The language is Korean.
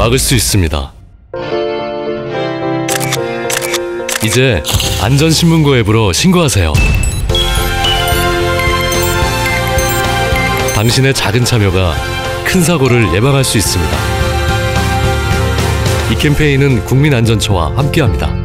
막을 수 있습니다. 이제 안전신문고 앱으로 신고하세요. 당신의 작은 참여가 큰 사고를 예방할 수 있습니다. 이 캠페인은 국민안전처와 함께합니다.